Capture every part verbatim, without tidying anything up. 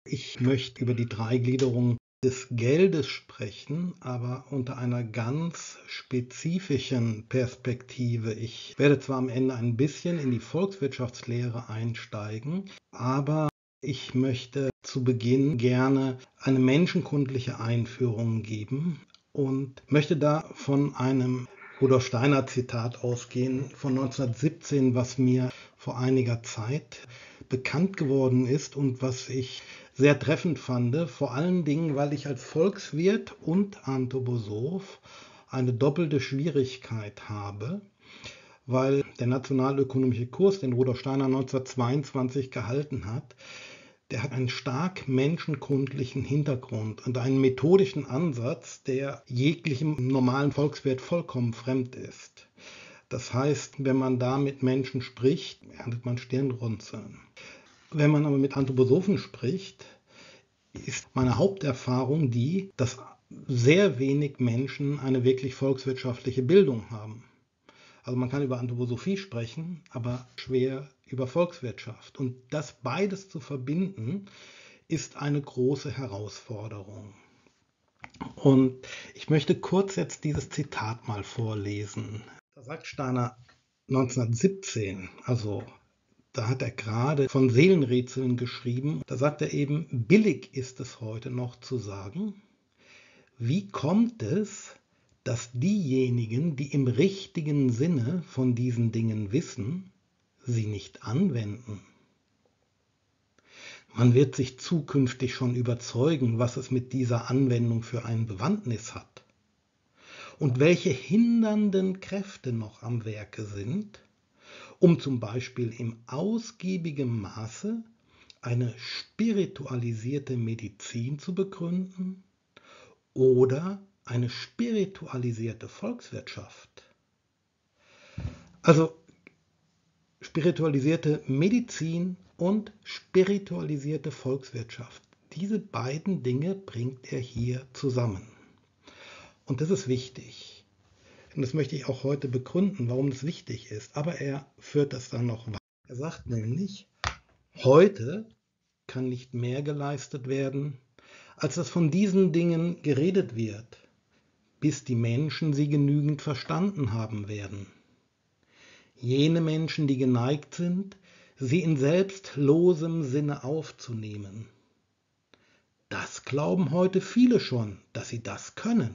Ich möchte über die Dreigliederung des Geldes sprechen, aber unter einer ganz spezifischen Perspektive. Ich werde zwar am Ende ein bisschen in die Volkswirtschaftslehre einsteigen, aber ich möchte zu Beginn gerne eine menschenkundliche Einführung geben und möchte da von einem Rudolf Steiner Zitat ausgehen von neunzehnhundertsiebzehn, was mir vor einiger Zeit bekannt geworden ist und was ich sehr treffend fand, vor allen Dingen, weil ich als Volkswirt und Anthroposoph eine doppelte Schwierigkeit habe, weil der nationalökonomische Kurs, den Rudolf Steiner neunzehnhundertzweiundzwanzig gehalten hat, der hat einen stark menschenkundlichen Hintergrund und einen methodischen Ansatz, der jeglichem normalen Volkswirt vollkommen fremd ist. Das heißt, wenn man da mit Menschen spricht, erntet man Stirnrunzeln. Wenn man aber mit Anthroposophen spricht, ist meine Haupterfahrung die, dass sehr wenig Menschen eine wirklich volkswirtschaftliche Bildung haben. Also man kann über Anthroposophie sprechen, aber schwer über Volkswirtschaft. Und das beides zu verbinden, ist eine große Herausforderung. Und ich möchte kurz jetzt dieses Zitat mal vorlesen. Da sagt Steiner neunzehnhundertsiebzehn, also da hat er gerade von Seelenrätseln geschrieben. Da sagt er eben, billig ist es heute noch zu sagen, wie kommt es, dass diejenigen, die im richtigen Sinne von diesen Dingen wissen, sie nicht anwenden? Man wird sich zukünftig schon überzeugen, was es mit dieser Anwendung für eine Bewandtnis hat und welche hindernden Kräfte noch am Werke sind, um zum Beispiel im ausgiebigen Maße eine spiritualisierte Medizin zu begründen oder eine spiritualisierte Volkswirtschaft. Also spiritualisierte Medizin und spiritualisierte Volkswirtschaft. Diese beiden Dinge bringt er hier zusammen. Und das ist wichtig. Und das möchte ich auch heute begründen, warum das wichtig ist. Aber er führt das dann noch weiter. Er sagt nämlich, heute kann nicht mehr geleistet werden, als dass von diesen Dingen geredet wird, bis die Menschen sie genügend verstanden haben werden. Jene Menschen, die geneigt sind, sie in selbstlosem Sinne aufzunehmen. Das glauben heute viele schon, dass sie das können.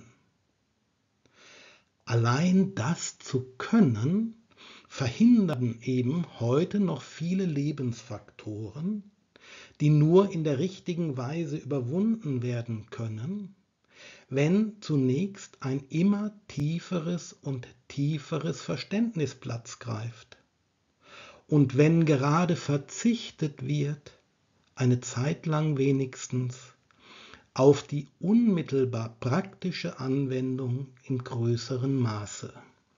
Allein das zu können, verhindern eben heute noch viele Lebensfaktoren, die nur in der richtigen Weise überwunden werden können, wenn zunächst ein immer tieferes und tieferes Verständnis Platz greift und wenn gerade verzichtet wird, eine Zeit lang wenigstens, auf die unmittelbar praktische Anwendung im größeren Maße.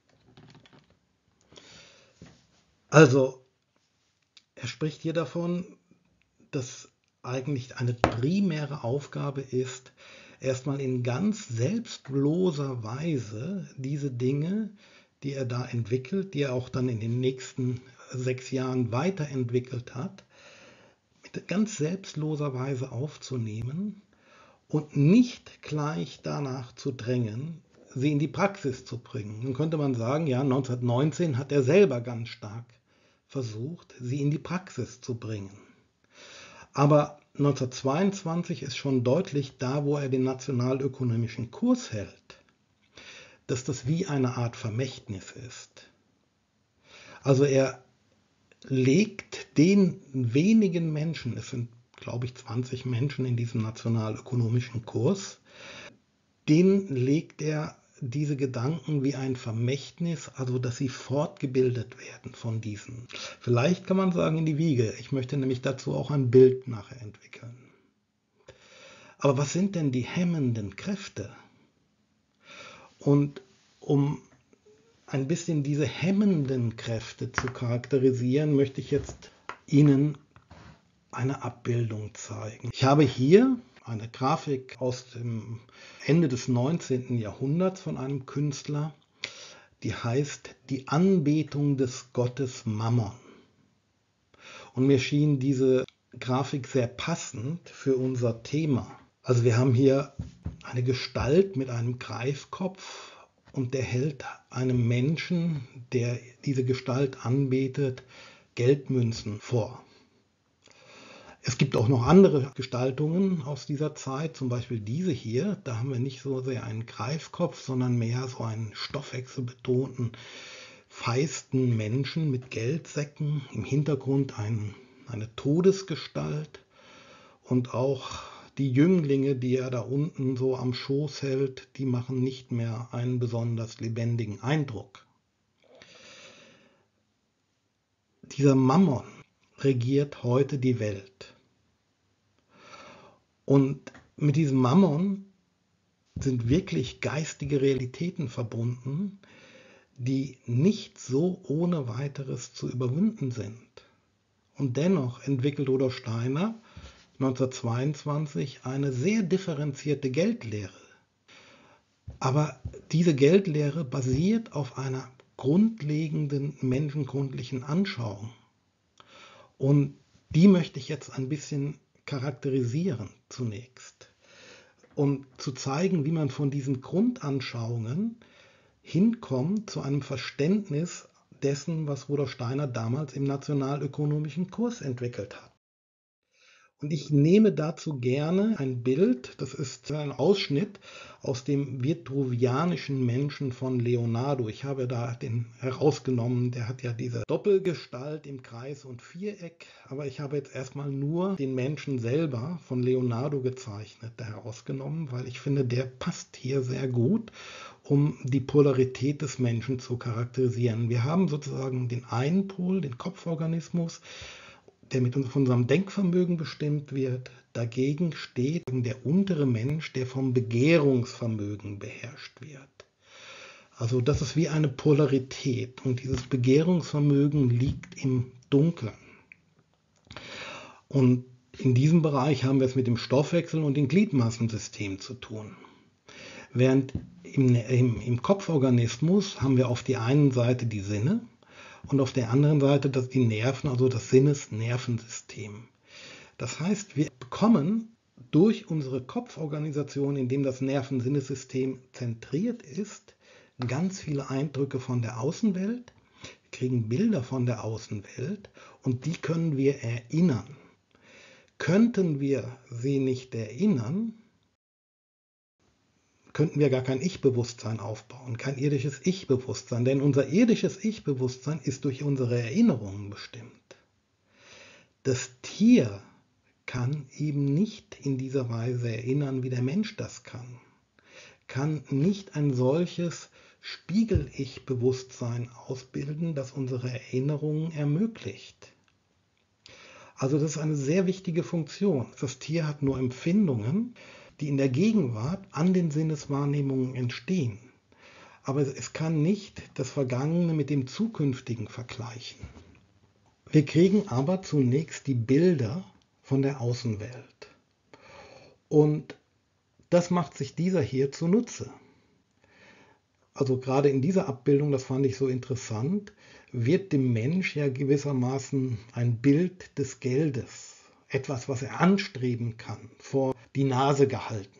Also, er spricht hier davon, dass eigentlich eine primäre Aufgabe ist, erstmal in ganz selbstloser Weise diese Dinge, die er da entwickelt, die er auch dann in den nächsten sechs Jahren weiterentwickelt hat, mit ganz selbstloser Weise aufzunehmen und nicht gleich danach zu drängen, sie in die Praxis zu bringen. Dann könnte man sagen, ja, neunzehnhundertneunzehn hat er selber ganz stark versucht, sie in die Praxis zu bringen. Aber neunzehnhundertzweiundzwanzig ist schon deutlich da, wo er den nationalökonomischen Kurs hält, dass das wie eine Art Vermächtnis ist. Also er legt den wenigen Menschen, es sind glaube ich zwanzig Menschen in diesem nationalökonomischen Kurs, denen legt er diese Gedanken wie ein Vermächtnis, also dass sie fortgebildet werden von diesen. Vielleicht kann man sagen in die Wiege. Ich möchte nämlich dazu auch ein Bild nachher entwickeln. Aber was sind denn die hemmenden Kräfte? Und um ein bisschen diese hemmenden Kräfte zu charakterisieren, möchte ich jetzt Ihnen eine Abbildung zeigen. Ich habe hier eine Grafik aus dem Ende des neunzehnten Jahrhunderts von einem Künstler, die heißt Die Anbetung des Gottes Mammon. Und mir schien diese Grafik sehr passend für unser Thema. Also wir haben hier eine Gestalt mit einem Greifkopf und der hält einem Menschen, der diese Gestalt anbetet, Geldmünzen vor. Es gibt auch noch andere Gestaltungen aus dieser Zeit, zum Beispiel diese hier. Da haben wir nicht so sehr einen Greifkopf, sondern mehr so einen stoffwechselbetonten, feisten Menschen mit Geldsäcken. Im Hintergrund ein, eine Todesgestalt und auch die Jünglinge, die er da unten so am Schoß hält, die machen nicht mehr einen besonders lebendigen Eindruck. Dieser Mammon regiert heute die Welt. Und mit diesem Mammon sind wirklich geistige Realitäten verbunden, die nicht so ohne weiteres zu überwinden sind. Und dennoch entwickelt Rudolf Steiner neunzehnhundertzweiundzwanzig eine sehr differenzierte Geldlehre. Aber diese Geldlehre basiert auf einer grundlegenden menschengrundlichen Anschauung. Und die möchte ich jetzt ein bisschen charakterisieren zunächst, um zu zeigen, wie man von diesen Grundanschauungen hinkommt zu einem Verständnis dessen, was Rudolf Steiner damals im nationalökonomischen Kurs entwickelt hat. Und ich nehme dazu gerne ein Bild, das ist ein Ausschnitt aus dem vitruvianischen Menschen von Leonardo. Ich habe da den herausgenommen, der hat ja diese Doppelgestalt im Kreis und Viereck, aber ich habe jetzt erstmal nur den Menschen selber von Leonardo gezeichnet herausgenommen, weil ich finde, der passt hier sehr gut, um die Polarität des Menschen zu charakterisieren. Wir haben sozusagen den einen Pol, den Kopforganismus, der mit unserem Denkvermögen bestimmt wird. Dagegen steht der untere Mensch, der vom Begehrungsvermögen beherrscht wird. Also das ist wie eine Polarität und dieses Begehrungsvermögen liegt im Dunkeln. Und in diesem Bereich haben wir es mit dem Stoffwechsel und dem Gliedmaßensystem zu tun. Während im, im, im Kopforganismus haben wir auf der einen Seite die Sinne, und auf der anderen Seite das die Nerven, also das Sinnesnervensystem. Das heißt, wir bekommen durch unsere Kopforganisation, in dem das Nervensinnessystem zentriert ist, ganz viele Eindrücke von der Außenwelt, wir kriegen Bilder von der Außenwelt und die können wir erinnern. Könnten wir sie nicht erinnern, könnten wir gar kein Ich-Bewusstsein aufbauen, kein irdisches Ich-Bewusstsein, denn unser irdisches Ich-Bewusstsein ist durch unsere Erinnerungen bestimmt. Das Tier kann eben nicht in dieser Weise erinnern, wie der Mensch das kann, kann nicht ein solches Spiegel-Ich-Bewusstsein ausbilden, das unsere Erinnerungen ermöglicht. Also das ist eine sehr wichtige Funktion. Das Tier hat nur Empfindungen, die in der Gegenwart an den Sinneswahrnehmungen entstehen. Aber es kann nicht das Vergangene mit dem Zukünftigen vergleichen. Wir kriegen aber zunächst die Bilder von der Außenwelt. Und das macht sich dieser hier zunutze. Also gerade in dieser Abbildung, das fand ich so interessant, wird dem Mensch ja gewissermaßen ein Bild des Geldes, etwas, was er anstreben kann, vor die Nase gehalten.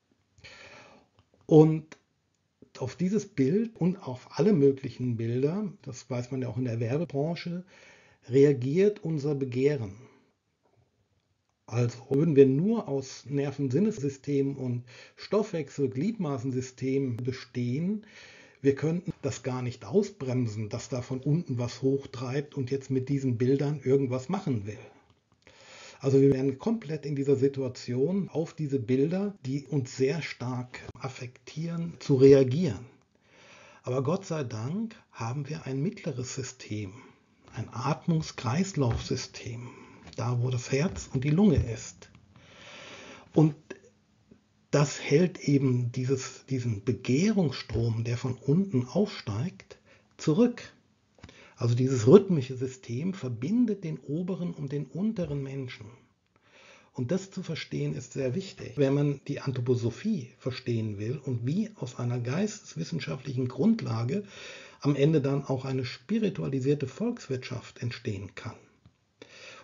Und auf dieses Bild und auf alle möglichen Bilder, das weiß man ja auch in der Werbebranche, reagiert unser Begehren. Also würden wir nur aus Nervensinnessystem und Stoffwechsel-Gliedmaßensystem bestehen, wir könnten das gar nicht ausbremsen, dass da von unten was hochtreibt und jetzt mit diesen Bildern irgendwas machen will. Also wir wären komplett in dieser Situation, auf diese Bilder, die uns sehr stark affektieren, zu reagieren. Aber Gott sei Dank haben wir ein mittleres System, ein Atmungs-Kreislauf-System, da wo das Herz und die Lunge ist. Und das hält eben dieses, diesen Begehrungsstrom, der von unten aufsteigt, zurück. Also dieses rhythmische System verbindet den oberen und den unteren Menschen. Und das zu verstehen ist sehr wichtig, wenn man die Anthroposophie verstehen will und wie aus einer geisteswissenschaftlichen Grundlage am Ende dann auch eine spiritualisierte Volkswirtschaft entstehen kann.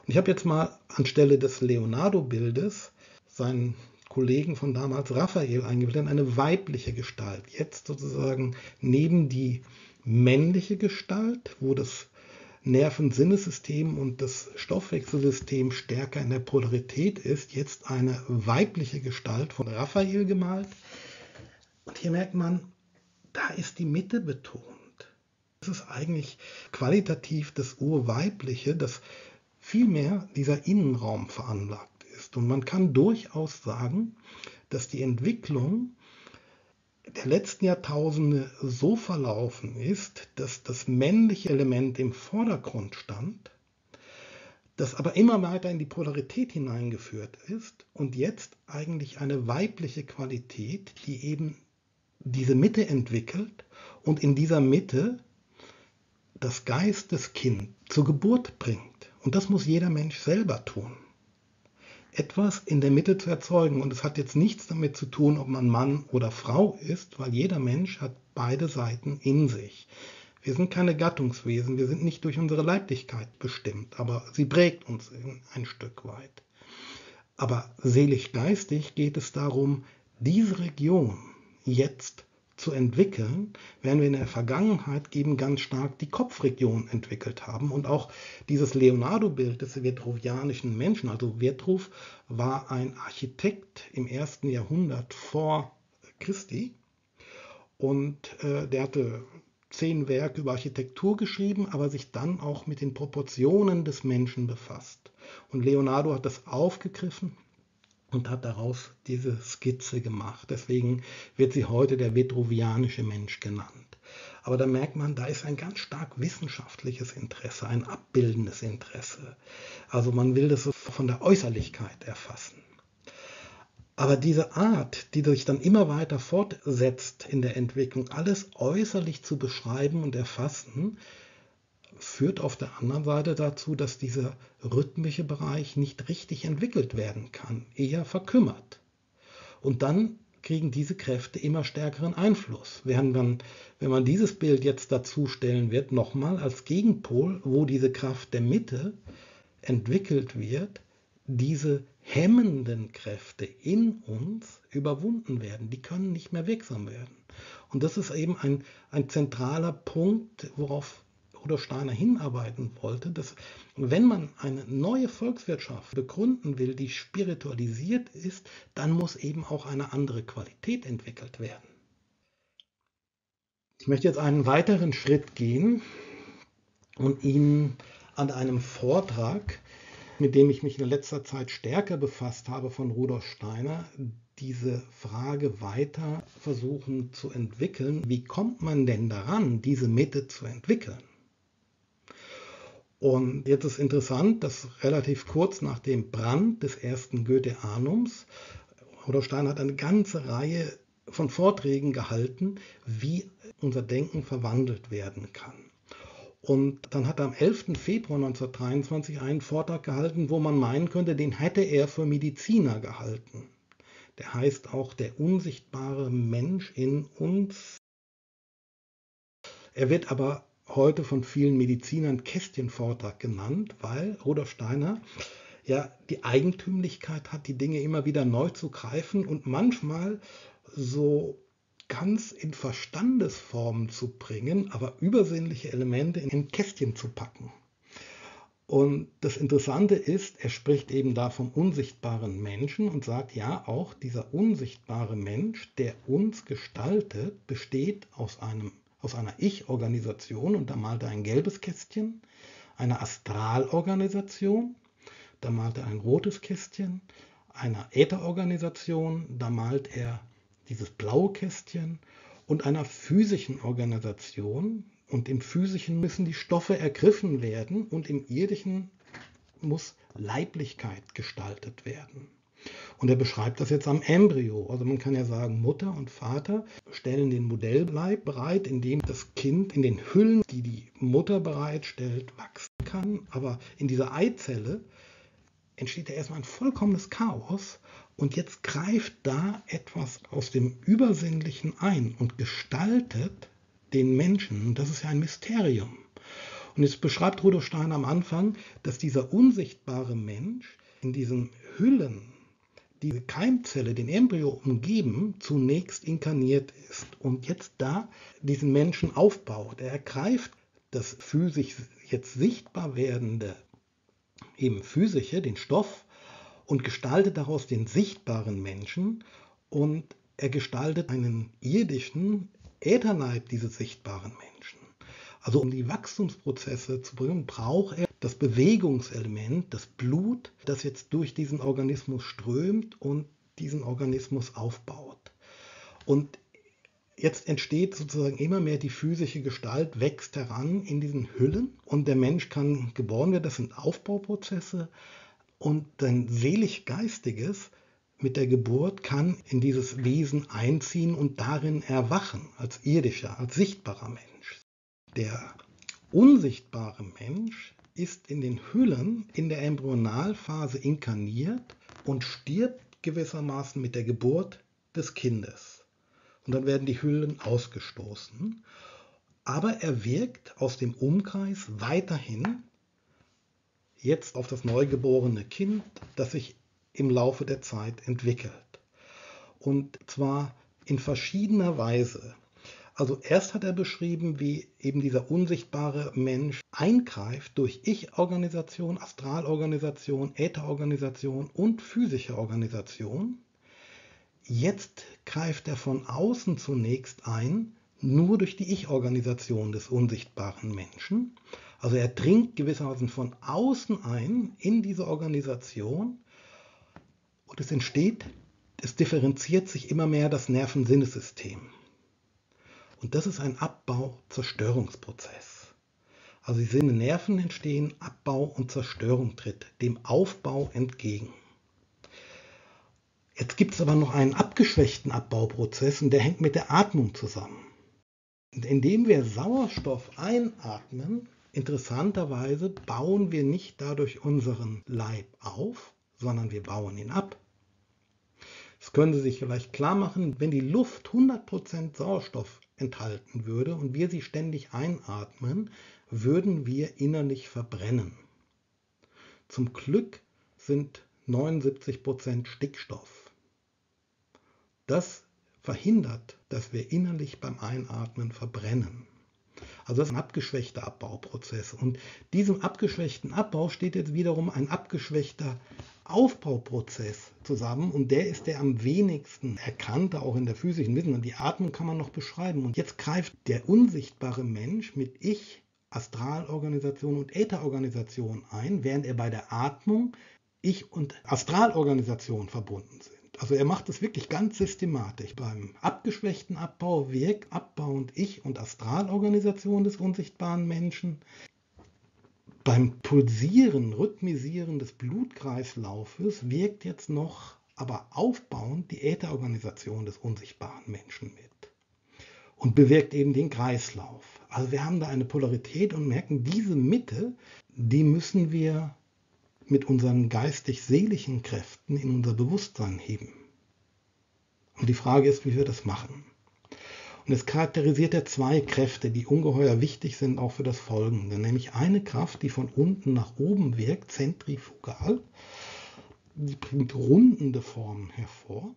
Ich habe jetzt mal anstelle des Leonardo-Bildes seinen Kollegen von damals Raphael eingeblendet, eine weibliche Gestalt. Jetzt sozusagen neben die männliche Gestalt, wo das Nervensinnessystem und das Stoffwechselsystem stärker in der Polarität ist, jetzt eine weibliche Gestalt von Raphael gemalt. Und hier merkt man, da ist die Mitte betont. Das ist eigentlich qualitativ das Urweibliche, das vielmehr dieser Innenraum veranlagt ist. Und man kann durchaus sagen, dass die Entwicklung der letzten Jahrtausende so verlaufen ist, dass das männliche Element im Vordergrund stand, das aber immer weiter in die Polarität hineingeführt ist und jetzt eigentlich eine weibliche Qualität, die eben diese Mitte entwickelt und in dieser Mitte das Geisteskind zur Geburt bringt. Und das muss jeder Mensch selber tun. Etwas in der Mitte zu erzeugen. Und es hat jetzt nichts damit zu tun, ob man Mann oder Frau ist, weil jeder Mensch hat beide Seiten in sich. Wir sind keine Gattungswesen, wir sind nicht durch unsere Leiblichkeit bestimmt, aber sie prägt uns ein Stück weit. Aber seelisch-geistig geht es darum, diese Region jetzt zu entwickeln, während wir in der Vergangenheit eben ganz stark die Kopfregion entwickelt haben. Und auch dieses Leonardo-Bild des vitruvianischen Menschen, also Vitruv war ein Architekt im ersten Jahrhundert vor Christi und äh, der hatte zehn Werke über Architektur geschrieben, aber sich dann auch mit den Proportionen des Menschen befasst. Und Leonardo hat das aufgegriffen und hat daraus diese Skizze gemacht. Deswegen wird sie heute der vitruvianische Mensch genannt. Aber da merkt man, da ist ein ganz stark wissenschaftliches Interesse, ein abbildendes Interesse. Also man will das so von der Äußerlichkeit erfassen. Aber diese Art, die sich dann immer weiter fortsetzt in der Entwicklung, alles äußerlich zu beschreiben und erfassen, führt auf der anderen Seite dazu, dass dieser rhythmische Bereich nicht richtig entwickelt werden kann, eher verkümmert. Und dann kriegen diese Kräfte immer stärkeren Einfluss. Während man, wenn man dieses Bild jetzt dazu stellen wird, nochmal als Gegenpol, wo diese Kraft der Mitte entwickelt wird, diese hemmenden Kräfte in uns überwunden werden. Die können nicht mehr wirksam werden. Und das ist eben ein, ein zentraler Punkt, worauf Rudolf Steiner hinarbeiten wollte, dass wenn man eine neue Volkswirtschaft begründen will, die spiritualisiert ist, dann muss eben auch eine andere Qualität entwickelt werden. Ich möchte jetzt einen weiteren Schritt gehen und Ihnen an einem Vortrag, mit dem ich mich in letzter Zeit stärker befasst habe, von Rudolf Steiner, diese Frage weiter versuchen zu entwickeln. Wie kommt man denn daran, diese Mitte zu entwickeln? Und jetzt ist interessant, dass relativ kurz nach dem Brand des ersten Goetheanums Rudolf Steiner hat eine ganze Reihe von Vorträgen gehalten, wie unser Denken verwandelt werden kann. Und dann hat er am elften Februar neunzehnhundertdreiundzwanzig einen Vortrag gehalten, wo man meinen könnte, den hätte er für Mediziner gehalten. Der heißt auch der unsichtbare Mensch in uns. Er wird aber heute von vielen Medizinern Kästchenvortrag genannt, weil Rudolf Steiner ja die Eigentümlichkeit hat, die Dinge immer wieder neu zu greifen und manchmal so ganz in Verstandesformen zu bringen, aber übersinnliche Elemente in Kästchen zu packen. Und das Interessante ist, er spricht eben da vom unsichtbaren Menschen und sagt, ja, auch dieser unsichtbare Mensch, der uns gestaltet, besteht aus einem aus einer Ich-Organisation, und da malt er ein gelbes Kästchen, einer Astralorganisation, da malt er ein rotes Kästchen, einer Ätherorganisation, da malt er dieses blaue Kästchen und einer physischen Organisation. Und im physischen müssen die Stoffe ergriffen werden und im irdischen muss Leiblichkeit gestaltet werden. Und er beschreibt das jetzt am Embryo. Also man kann ja sagen, Mutter und Vater stellen den Modellleib bereit, in dem das Kind in den Hüllen, die die Mutter bereitstellt, wachsen kann. Aber in dieser Eizelle entsteht ja erstmal ein vollkommenes Chaos. Und jetzt greift da etwas aus dem Übersinnlichen ein und gestaltet den Menschen. Und das ist ja ein Mysterium. Und jetzt beschreibt Rudolf Steiner am Anfang, dass dieser unsichtbare Mensch in diesen Hüllen, diese Keimzelle, den Embryo umgeben, zunächst inkarniert ist und jetzt da diesen Menschen aufbaut. Er ergreift das physisch jetzt sichtbar werdende, eben physische, den Stoff, und gestaltet daraus den sichtbaren Menschen, und er gestaltet einen irdischen Ätherleib dieses sichtbaren Menschen. Also um die Wachstumsprozesse zu bringen, braucht er das Bewegungselement, das Blut, das jetzt durch diesen Organismus strömt und diesen Organismus aufbaut. Und jetzt entsteht sozusagen immer mehr die physische Gestalt, wächst heran in diesen Hüllen, und der Mensch kann geboren werden. Das sind Aufbauprozesse, und dein seelisch-geistiges mit der Geburt kann in dieses Wesen einziehen und darin erwachen, als irdischer, als sichtbarer Mensch. Der unsichtbare Mensch ist in den Hüllen in der Embryonalphase inkarniert und stirbt gewissermaßen mit der Geburt des Kindes. Und dann werden die Hüllen ausgestoßen. Aber er wirkt aus dem Umkreis weiterhin jetzt auf das neugeborene Kind, das sich im Laufe der Zeit entwickelt. Und zwar in verschiedener Weise. Also erst hat er beschrieben, wie eben dieser unsichtbare Mensch eingreift durch Ich-Organisation, Astralorganisation, Ätherorganisation und physische Organisation. Jetzt greift er von außen zunächst ein, nur durch die Ich-Organisation des unsichtbaren Menschen. Also er dringt gewissermaßen von außen ein in diese Organisation, und es entsteht, es differenziert sich immer mehr das Nervensinnesystem. Und das ist ein Abbau-Zerstörungsprozess. Also die Sinne, Nerven entstehen, Abbau und Zerstörung tritt dem Aufbau entgegen. Jetzt gibt es aber noch einen abgeschwächten Abbauprozess, und der hängt mit der Atmung zusammen. Und indem wir Sauerstoff einatmen, interessanterweise bauen wir nicht dadurch unseren Leib auf, sondern wir bauen ihn ab. Das können Sie sich vielleicht klar machen, wenn die Luft hundert Prozent Sauerstoff enthalten würde und wir sie ständig einatmen, würden wir innerlich verbrennen. Zum Glück sind neunundsiebzig Prozent Stickstoff. Das verhindert, dass wir innerlich beim Einatmen verbrennen. Also das ist ein abgeschwächter Abbauprozess. Und diesem abgeschwächten Abbau steht jetzt wiederum ein abgeschwächter Aufbauprozess zusammen, und der ist der am wenigsten erkannte, auch in der physischen Wissenschaft. Die Atmung kann man noch beschreiben. Und jetzt greift der unsichtbare Mensch mit Ich, Astralorganisation und Ätherorganisation ein, während er bei der Atmung Ich und Astralorganisation verbunden sind. Also er macht es wirklich ganz systematisch. Beim abgeschwächten Abbau wirkt abbauend Ich und Astralorganisation des unsichtbaren Menschen. Beim Pulsieren, Rhythmisieren des Blutkreislaufes wirkt jetzt noch, aber aufbauend, die Ätherorganisation des unsichtbaren Menschen mit und bewirkt eben den Kreislauf. Also wir haben da eine Polarität und merken, diese Mitte, die müssen wir mit unseren geistig-seelischen Kräften in unser Bewusstsein heben. Und die Frage ist, wie wir das machen. Und es charakterisiert ja zwei Kräfte, die ungeheuer wichtig sind auch für das Folgende. Nämlich eine Kraft, die von unten nach oben wirkt, zentrifugal, die bringt rundende Formen hervor.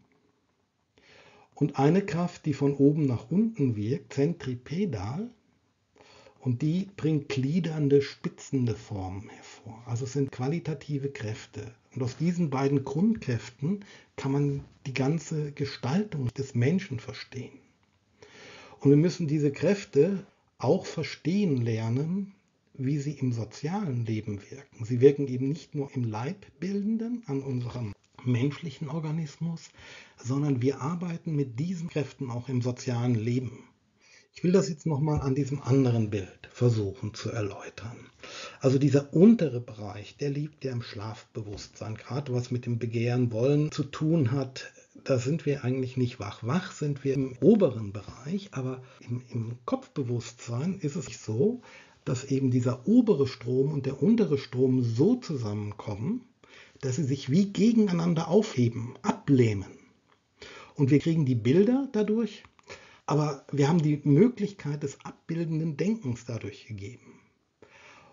Und eine Kraft, die von oben nach unten wirkt, zentripedal, und die bringt gliedernde, spitzende Formen hervor. Also es sind qualitative Kräfte. Und aus diesen beiden Grundkräften kann man die ganze Gestaltung des Menschen verstehen. Und wir müssen diese Kräfte auch verstehen lernen, wie sie im sozialen Leben wirken. Sie wirken eben nicht nur im Leibbildenden, an unserem menschlichen Organismus, sondern wir arbeiten mit diesen Kräften auch im sozialen Leben. Ich will das jetzt nochmal an diesem anderen Bild versuchen zu erläutern. Also dieser untere Bereich, der liegt ja im Schlafbewusstsein, gerade was mit dem Begehren, Wollen zu tun hat. Da sind wir eigentlich nicht wach. Wach sind wir im oberen Bereich, aber im, im Kopfbewusstsein ist es so, dass eben dieser obere Strom und der untere Strom so zusammenkommen, dass sie sich wie gegeneinander aufheben, ablähmen. Und wir kriegen die Bilder dadurch, aber wir haben die Möglichkeit des abbildenden Denkens dadurch gegeben.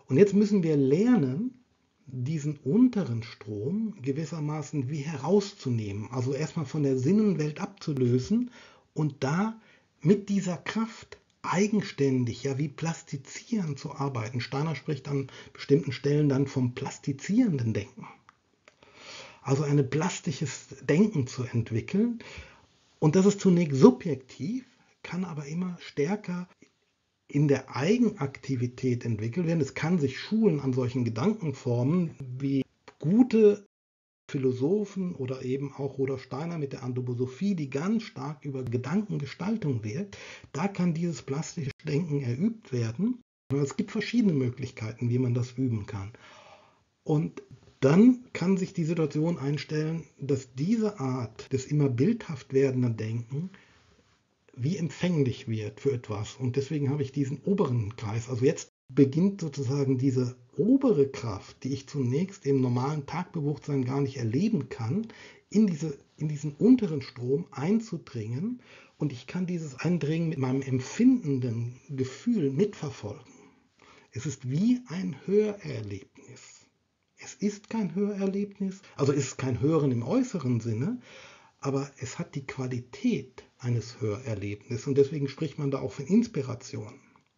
Und jetzt müssen wir lernen, diesen unteren Strom gewissermaßen wie herauszunehmen, also erstmal von der Sinnenwelt abzulösen und da mit dieser Kraft eigenständig, ja wie plastizierend zu arbeiten. Steiner spricht an bestimmten Stellen dann vom plastizierenden Denken. Also ein plastisches Denken zu entwickeln. Und das ist zunächst subjektiv, kann aber immer stärker in der Eigenaktivität entwickelt werden. Es kann sich schulen an solchen Gedankenformen, wie gute Philosophen oder eben auch Rudolf Steiner mit der Anthroposophie, die ganz stark über Gedankengestaltung wird. Da kann dieses plastische Denken erübt werden. Es gibt verschiedene Möglichkeiten, wie man das üben kann. Und dann kann sich die Situation einstellen, dass diese Art des immer bildhaft werdenden Denken wie empfänglich wird für etwas. Und deswegen habe ich diesen oberen Kreis. Also jetzt beginnt sozusagen diese obere Kraft, die ich zunächst im normalen Tagbewusstsein gar nicht erleben kann, in, diese, in diesen unteren Strom einzudringen. Und ich kann dieses Eindringen mit meinem empfindenden Gefühl mitverfolgen. Es ist wie ein Hörerlebnis. Es ist kein Hörerlebnis, also es ist kein Hören im äußeren Sinne, aber es hat die Qualität eines Hörerlebnisses und deswegen spricht man da auch von Inspiration.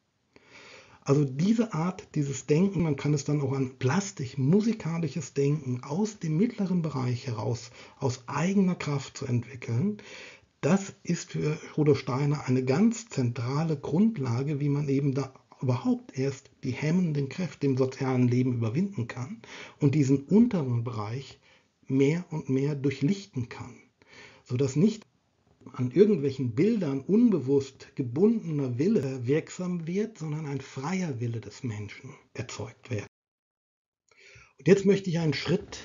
Also diese Art, dieses Denken, man kann es dann auch an plastisch-musikalisches Denken aus dem mittleren Bereich heraus, aus eigener Kraft zu entwickeln, das ist für Rudolf Steiner eine ganz zentrale Grundlage, wie man eben da überhaupt erst die hemmenden Kräfte im sozialen Leben überwinden kann und diesen unteren Bereich mehr und mehr durchlichten kann, sodass nicht an irgendwelchen Bildern unbewusst gebundener Wille wirksam wird, sondern ein freier Wille des Menschen erzeugt wird. Und jetzt möchte ich einen Schritt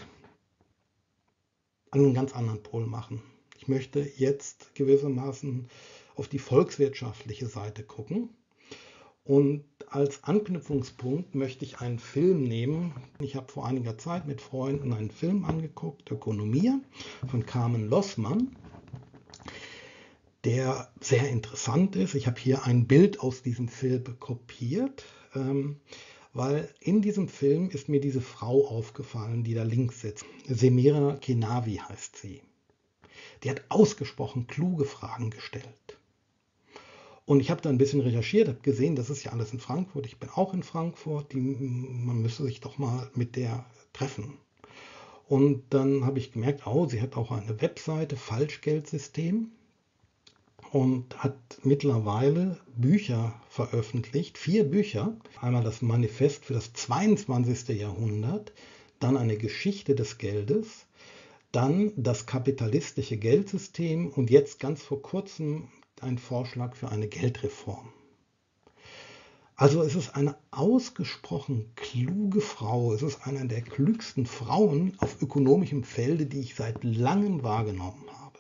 an einen ganz anderen Pol machen. Ich möchte jetzt gewissermaßen auf die volkswirtschaftliche Seite gucken. Und als Anknüpfungspunkt möchte ich einen Film nehmen. Ich habe vor einiger Zeit mit Freunden einen Film angeguckt, Ökonomia, von Carmen Lossmann, der sehr interessant ist. Ich habe hier ein Bild aus diesem Film kopiert, ähm, weil in diesem Film ist mir diese Frau aufgefallen, die da links sitzt. Semira Kenavi heißt sie. Die hat ausgesprochen kluge Fragen gestellt. Und ich habe da ein bisschen recherchiert, habe gesehen, das ist ja alles in Frankfurt. Ich bin auch in Frankfurt. Die, man müsste sich doch mal mit der treffen. Und dann habe ich gemerkt, oh, sie hat auch eine Webseite, Falschgeldsystem. Und hat mittlerweile Bücher veröffentlicht, vier Bücher. Einmal das Manifest für das zweiundzwanzigste Jahrhundert, dann eine Geschichte des Geldes, dann das kapitalistische Geldsystem und jetzt ganz vor kurzem ein Vorschlag für eine Geldreform. Also es ist eine ausgesprochen kluge Frau, es ist eine der klügsten Frauen auf ökonomischem Felde, die ich seit langem wahrgenommen habe.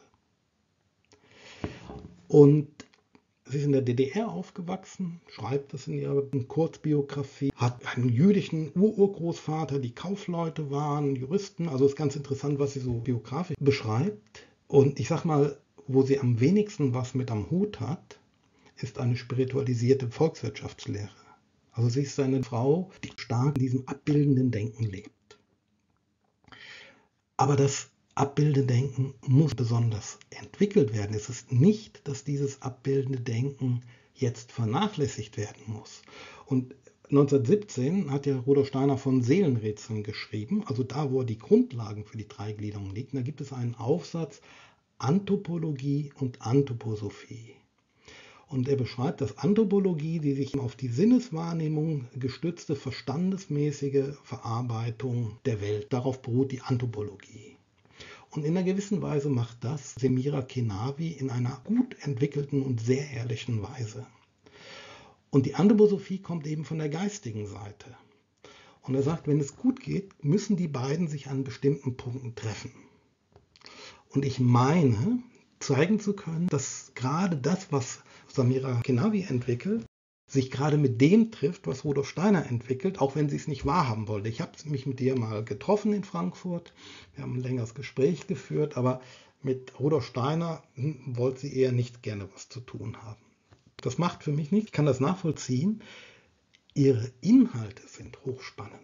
Und sie ist in der D D R aufgewachsen, schreibt es in ihrer Kurzbiografie, hat einen jüdischen Ururgroßvater, die Kaufleute waren, Juristen, also ist ganz interessant, was sie so biografisch beschreibt. Und ich sag mal, wo sie am wenigsten was mit am Hut hat, ist eine spiritualisierte Volkswirtschaftslehre. Also sie ist eine Frau, die stark in diesem abbildenden Denken lebt. Aber das abbildende Denken muss besonders entwickelt werden. Es ist nicht, dass dieses abbildende Denken jetzt vernachlässigt werden muss. Und neunzehnhundertsiebzehn hat ja Rudolf Steiner von Seelenrätseln geschrieben, also da, wo er die Grundlagen für die Dreigliederung liegt. Da gibt es einen Aufsatz Anthropologie und Anthroposophie. Und er beschreibt, dass Anthropologie, die sich auf die Sinneswahrnehmung gestützte verstandesmäßige Verarbeitung der Welt, darauf beruht die Anthropologie. Und in einer gewissen Weise macht das Semira Kenavi in einer gut entwickelten und sehr ehrlichen Weise. Und die Anthroposophie kommt eben von der geistigen Seite. Und er sagt, wenn es gut geht, müssen die beiden sich an bestimmten Punkten treffen. Und ich meine, zeigen zu können, dass gerade das, was Semira Kenavi entwickelt, sich gerade mit dem trifft, was Rudolf Steiner entwickelt, auch wenn sie es nicht wahrhaben wollte. Ich habe mich mit ihr mal getroffen in Frankfurt, wir haben ein längeres Gespräch geführt, aber mit Rudolf Steiner hm, wollte sie eher nicht gerne was zu tun haben. Das macht für mich nichts, ich kann das nachvollziehen. ihre Inhalte sind hochspannend.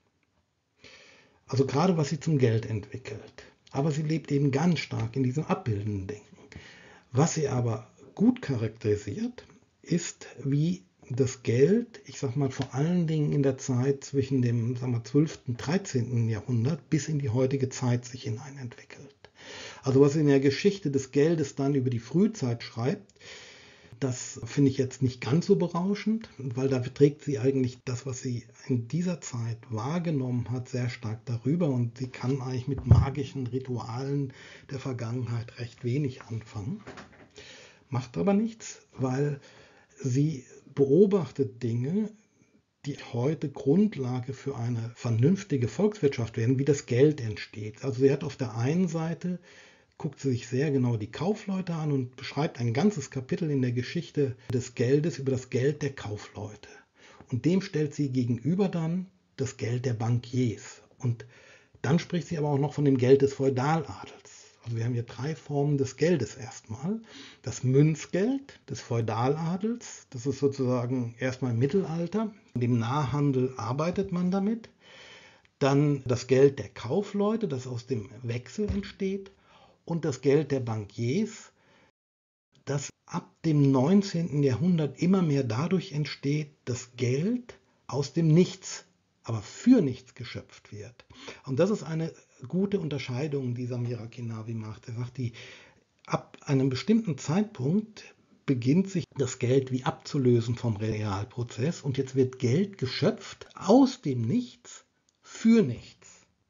Also gerade was sie zum Geld entwickelt. Aber sie lebt eben ganz stark in diesem abbildenden Denken. Was sie aber gut charakterisiert, ist, wie das Geld, ich sag mal vor allen Dingen in der Zeit zwischen dem sagen wir, zwölften und dreizehnten Jahrhundert bis in die heutige Zeit sich hinein entwickelt. Also was sie in der Geschichte des Geldes dann über die Frühzeit schreibt, das finde ich jetzt nicht ganz so berauschend, weil da trägt sie eigentlich das, was sie in dieser Zeit wahrgenommen hat, sehr stark darüber und sie kann eigentlich mit magischen Ritualen der Vergangenheit recht wenig anfangen. Macht aber nichts, weil sie beobachtet Dinge, die heute Grundlage für eine vernünftige Volkswirtschaft werden, wie das Geld entsteht. Also sie hat auf der einen Seite, guckt sie sich sehr genau die Kaufleute an und beschreibt ein ganzes Kapitel in der Geschichte des Geldes über das Geld der Kaufleute. Und dem stellt sie gegenüber dann das Geld der Bankiers. Und dann spricht sie aber auch noch von dem Geld des Feudaladels. Also wir haben hier drei Formen des Geldes erstmal. Das Münzgeld des Feudaladels, das ist sozusagen erstmal im Mittelalter. Im Nahhandel arbeitet man damit. Dann das Geld der Kaufleute, das aus dem Wechsel entsteht. Und das Geld der Bankiers, das ab dem neunzehnten Jahrhundert immer mehr dadurch entsteht, dass Geld aus dem Nichts, aber für nichts geschöpft wird. Und das ist eine gute Unterscheidung, die Samira Kinavi macht. Er sagt, die, ab einem bestimmten Zeitpunkt beginnt sich das Geld wie abzulösen vom Realprozess und jetzt wird Geld geschöpft aus dem Nichts für nichts.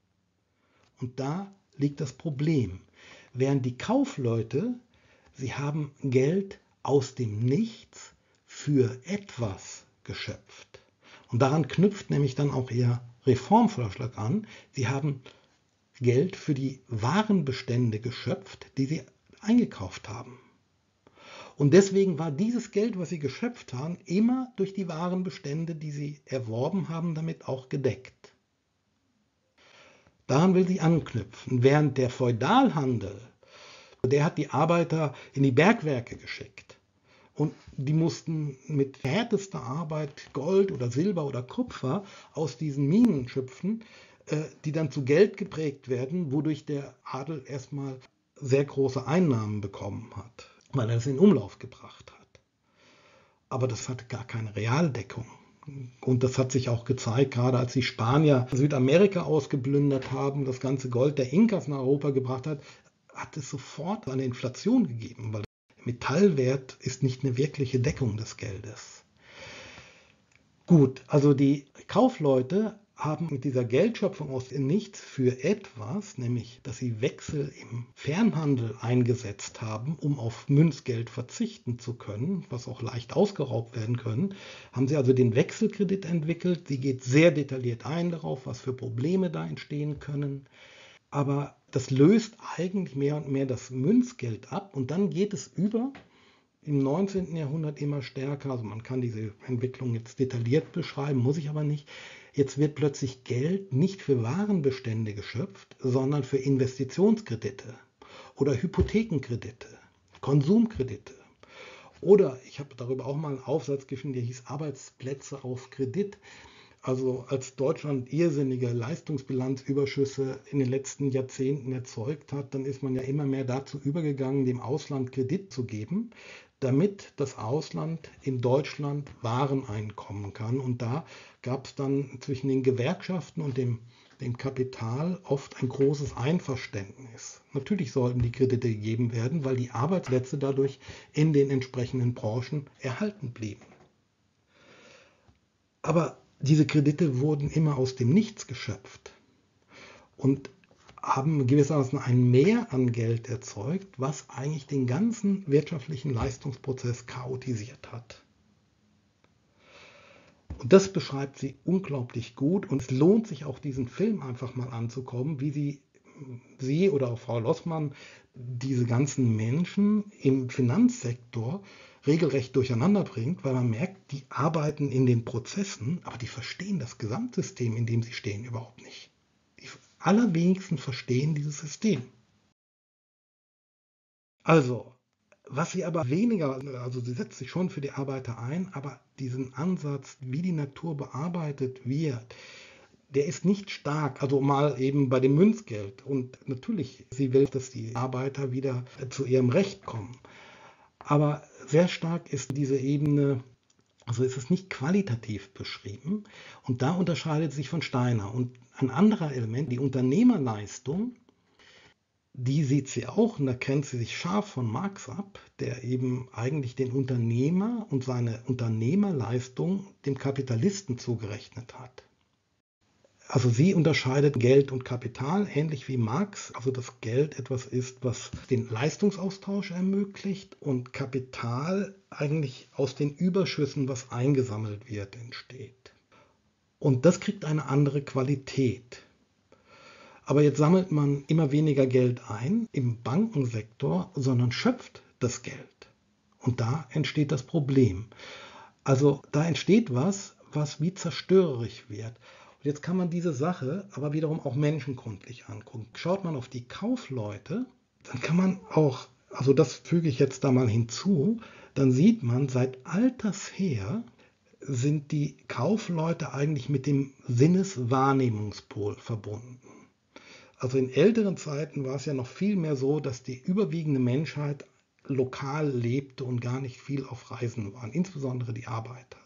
Und da liegt das Problem. Während die Kaufleute, sie haben Geld aus dem Nichts für etwas geschöpft. Und daran knüpft nämlich dann auch ihr Reformvorschlag an. Sie haben Geld für die Warenbestände geschöpft, die sie eingekauft haben. Und deswegen war dieses Geld, was sie geschöpft haben, immer durch die Warenbestände, die sie erworben haben, damit auch gedeckt. Daran will sie anknüpfen, während der Feudalhandel, der hat die Arbeiter in die Bergwerke geschickt. Und die mussten mit härtester Arbeit Gold oder Silber oder Kupfer aus diesen Minen schöpfen, die dann zu Geld geprägt werden, wodurch der Adel erstmal sehr große Einnahmen bekommen hat, weil er es in Umlauf gebracht hat. Aber das hatte gar keine Realdeckung. Und das hat sich auch gezeigt, gerade als die Spanier Südamerika ausgeplündert haben, das ganze Gold der Inkas nach Europa gebracht hat, hat es sofort eine Inflation gegeben, weil der Metallwert ist nicht eine wirkliche Deckung des Geldes. Gut, also die Kaufleute haben mit dieser Geldschöpfung aus dem Nichts für etwas, nämlich dass sie Wechsel im Fernhandel eingesetzt haben, um auf Münzgeld verzichten zu können, was auch leicht ausgeraubt werden können, haben sie also den Wechselkredit entwickelt. Sie geht sehr detailliert ein darauf, was für Probleme da entstehen können. Aber das löst eigentlich mehr und mehr das Münzgeld ab und dann geht es über im neunzehnten Jahrhundert immer stärker, also man kann diese Entwicklung jetzt detailliert beschreiben, muss ich aber nicht. Jetzt wird plötzlich Geld nicht für Warenbestände geschöpft, sondern für Investitionskredite oder Hypothekenkredite, Konsumkredite. Oder ich habe darüber auch mal einen Aufsatz geschrieben, der hieß Arbeitsplätze auf Kredit. Also als Deutschland irrsinnige Leistungsbilanzüberschüsse in den letzten Jahrzehnten erzeugt hat, dann ist man ja immer mehr dazu übergegangen, dem Ausland Kredit zu geben, damit das Ausland in Deutschland Waren einkommen kann. Und da gab es dann zwischen den Gewerkschaften und dem, dem Kapital oft ein großes Einverständnis. Natürlich sollten die Kredite gegeben werden, weil die Arbeitsplätze dadurch in den entsprechenden Branchen erhalten blieben. Aber diese Kredite wurden immer aus dem Nichts geschöpft und haben gewissermaßen ein Mehr an Geld erzeugt, was eigentlich den ganzen wirtschaftlichen Leistungsprozess chaotisiert hat. Und das beschreibt sie unglaublich gut und es lohnt sich auch, diesen Film einfach mal anzukommen, wie sie, sie oder auch Frau Lossmann diese ganzen Menschen im Finanzsektor regelrecht durcheinander bringt, weil man merkt, die arbeiten in den Prozessen, aber die verstehen das Gesamtsystem, in dem sie stehen, überhaupt nicht. Die allerwenigsten verstehen dieses System. Also, Was sie aber weniger, also sie setzt sich schon für die Arbeiter ein, aber diesen Ansatz, wie die Natur bearbeitet wird, der ist nicht stark, also mal eben bei dem Münzgeld. Und natürlich, sie will, dass die Arbeiter wieder zu ihrem Recht kommen. Aber sehr stark ist diese Ebene, also ist es nicht qualitativ beschrieben. Und da unterscheidet sich von Steiner. Und ein anderer Element, die Unternehmerleistung, die sieht sie auch, und da grenzt sie sich scharf von Marx ab, der eben eigentlich den Unternehmer und seine Unternehmerleistung dem Kapitalisten zugerechnet hat. Also sie unterscheidet Geld und Kapital, ähnlich wie Marx, also dass Geld etwas ist, was den Leistungsaustausch ermöglicht und Kapital eigentlich aus den Überschüssen, was eingesammelt wird, entsteht. Und das kriegt eine andere Qualität. Aber jetzt sammelt man immer weniger Geld ein im Bankensektor, sondern schöpft das Geld. Und da entsteht das Problem. Also da entsteht was, was wie zerstörerisch wird. Und jetzt kann man diese Sache aber wiederum auch menschengrundlich angucken. Schaut man auf die Kaufleute, dann kann man auch, also das füge ich jetzt da mal hinzu, dann sieht man, seit alters her sind die Kaufleute eigentlich mit dem Sinneswahrnehmungspol verbunden. Also in älteren Zeiten war es ja noch viel mehr so, dass die überwiegende Menschheit lokal lebte und gar nicht viel auf Reisen waren, insbesondere die Arbeiter.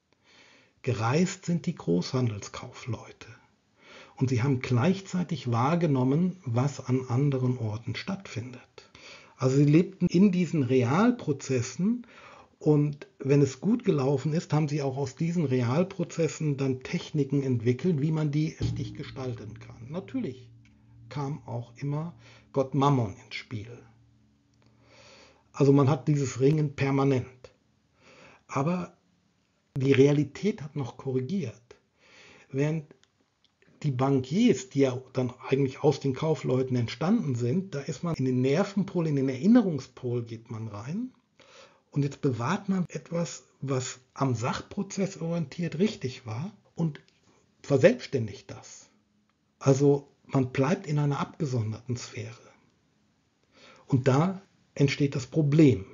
Gereist sind die Großhandelskaufleute und sie haben gleichzeitig wahrgenommen, was an anderen Orten stattfindet. Also sie lebten in diesen Realprozessen und wenn es gut gelaufen ist, haben sie auch aus diesen Realprozessen dann Techniken entwickelt, wie man die richtig gestalten kann. Natürlich kam auch immer Gott Mammon ins Spiel. Also man hat dieses Ringen permanent. Aber die Realität hat noch korrigiert. Während die Bankiers, die ja dann eigentlich aus den Kaufleuten entstanden sind, da ist man in den Nervenpol, in den Erinnerungspol geht man rein. Und jetzt bewahrt man etwas, was am Sachprozess orientiert richtig war und verselbstständigt das. Also man bleibt in einer abgesonderten Sphäre. Und da entsteht das Problem.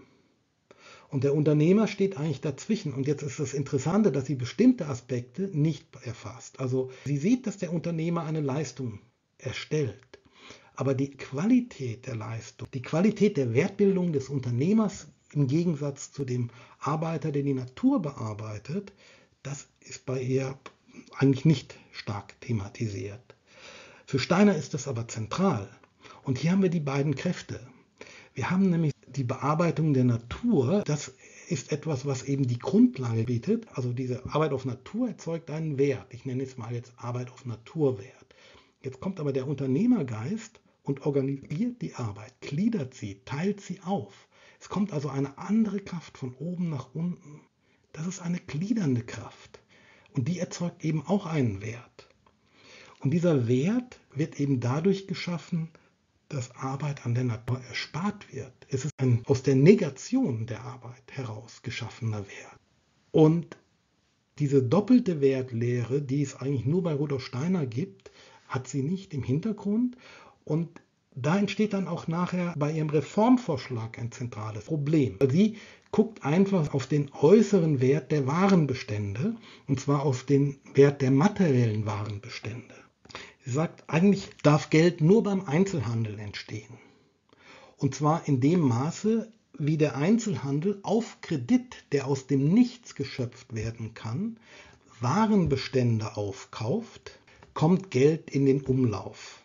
Und der Unternehmer steht eigentlich dazwischen. Und jetzt ist das Interessante, dass sie bestimmte Aspekte nicht erfasst. Also sie sieht, dass der Unternehmer eine Leistung erstellt. Aber die Qualität der Leistung, die Qualität der Wertbildung des Unternehmers im Gegensatz zu dem Arbeiter, der die Natur bearbeitet, das ist bei ihr eigentlich nicht stark thematisiert. Für Steiner ist das aber zentral. Und hier haben wir die beiden Kräfte. Wir haben nämlich die Bearbeitung der Natur. Das ist etwas, was eben die Grundlage bietet. Also diese Arbeit auf Natur erzeugt einen Wert. Ich nenne es mal jetzt Arbeit auf Naturwert. Jetzt kommt aber der Unternehmergeist und organisiert die Arbeit, gliedert sie, teilt sie auf. Es kommt also eine andere Kraft von oben nach unten. Das ist eine gliedernde Kraft. Und die erzeugt eben auch einen Wert. Und dieser Wert wird eben dadurch geschaffen, dass Arbeit an der Natur erspart wird. Es ist ein aus der Negation der Arbeit heraus geschaffener Wert. Und diese doppelte Wertlehre, die es eigentlich nur bei Rudolf Steiner gibt, hat sie nicht im Hintergrund. Und da entsteht dann auch nachher bei ihrem Reformvorschlag ein zentrales Problem. Sie guckt einfach auf den äußeren Wert der Warenbestände, und zwar auf den Wert der materiellen Warenbestände. Sie sagt, eigentlich darf Geld nur beim Einzelhandel entstehen. Und zwar in dem Maße, wie der Einzelhandel auf Kredit, der aus dem Nichts geschöpft werden kann, Warenbestände aufkauft, kommt Geld in den Umlauf.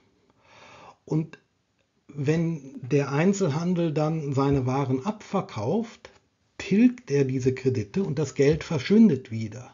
Und wenn der Einzelhandel dann seine Waren abverkauft, tilgt er diese Kredite und das Geld verschwindet wieder.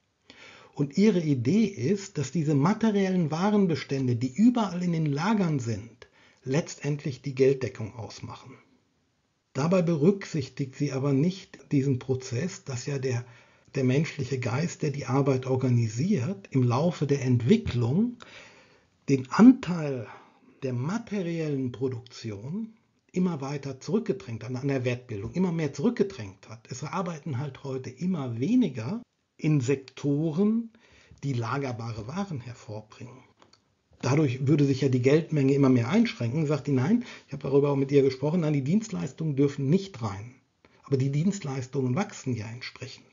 Und ihre Idee ist, dass diese materiellen Warenbestände, die überall in den Lagern sind, letztendlich die Gelddeckung ausmachen. Dabei berücksichtigt sie aber nicht diesen Prozess, dass ja der, der menschliche Geist, der die Arbeit organisiert, im Laufe der Entwicklung den Anteil der materiellen Produktion immer weiter zurückgedrängt hat, an der Wertbildung immer mehr zurückgedrängt hat. Es arbeiten halt heute immer weniger in Sektoren, die lagerbare Waren hervorbringen. dadurch würde sich ja die Geldmenge immer mehr einschränken. Sagt die, nein, ich habe darüber auch mit ihr gesprochen, nein, die Dienstleistungen dürfen nicht rein. Aber die Dienstleistungen wachsen ja entsprechend.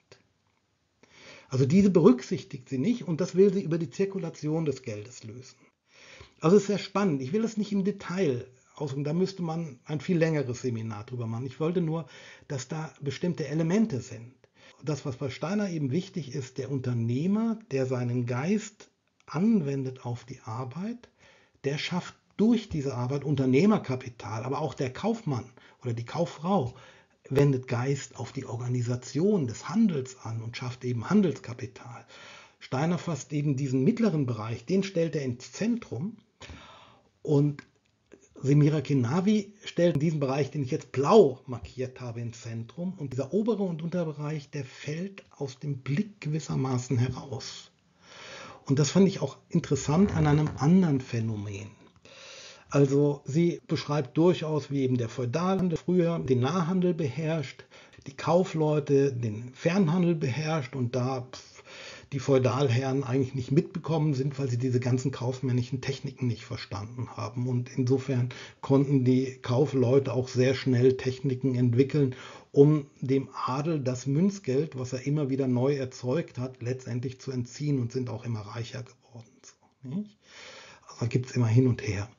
Also diese berücksichtigt sie nicht und das will sie über die Zirkulation des Geldes lösen. Also es ist sehr spannend. Ich will das nicht im Detail ausdrücken, da müsste man ein viel längeres Seminar drüber machen. Ich wollte nur, dass da bestimmte Elemente sind. Das, was bei Steiner eben wichtig ist, der Unternehmer, der seinen Geist anwendet auf die Arbeit, der schafft durch diese Arbeit Unternehmerkapital, aber auch der Kaufmann oder die Kauffrau wendet Geist auf die Organisation des Handels an und schafft eben Handelskapital. Steiner fasst eben diesen mittleren Bereich, den stellt er ins Zentrum und Semira Kenavi stellt diesen Bereich, den ich jetzt blau markiert habe, ins Zentrum und dieser obere und Unterbereich, der fällt aus dem Blick gewissermaßen heraus. Und das fand ich auch interessant an einem anderen Phänomen. Also sie beschreibt durchaus, wie eben der Feudalhandel früher den Nahhandel beherrscht, die Kaufleute den Fernhandel beherrscht und da die Feudalherren eigentlich nicht mitbekommen sind, weil sie diese ganzen kaufmännischen Techniken nicht verstanden haben. Und insofern konnten die Kaufleute auch sehr schnell Techniken entwickeln, um dem Adel das Münzgeld, was er immer wieder neu erzeugt hat, letztendlich zu entziehen und sind auch immer reicher geworden. So, nicht? Also da gibt es immer hin und her.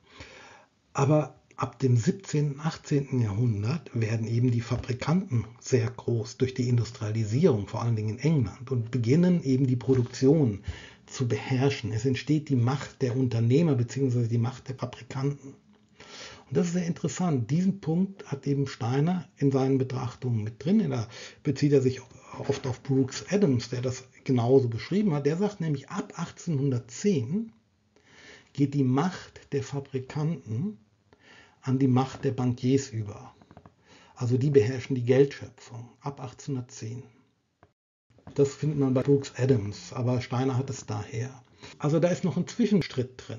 Aber ab dem siebzehnten, achtzehnten Jahrhundert werden eben die Fabrikanten sehr groß durch die Industrialisierung, vor allen Dingen in England, und beginnen eben die Produktion zu beherrschen. Es entsteht die Macht der Unternehmer bzw. die Macht der Fabrikanten. Und das ist sehr interessant. Diesen Punkt hat eben Steiner in seinen Betrachtungen mit drin. Da bezieht er sich oft auf Brooks Adams, der das genauso beschrieben hat. Der sagt nämlich, ab achtzehnhundertzehn geht die Macht der Fabrikanten an die Macht der Bankiers über. Also die beherrschen die Geldschöpfung ab achtzehnhundertzehn. Das findet man bei Brooks Adams, aber Steiner hat es daher. Also da ist noch ein Zwischenschritt drin.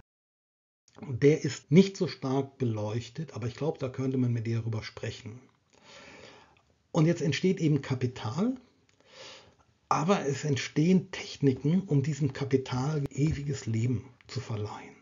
Der ist nicht so stark beleuchtet, aber ich glaube, da könnte man mit dir darüber sprechen. Und jetzt entsteht eben Kapital, aber es entstehen Techniken, um diesem Kapital ewiges Leben zu verleihen.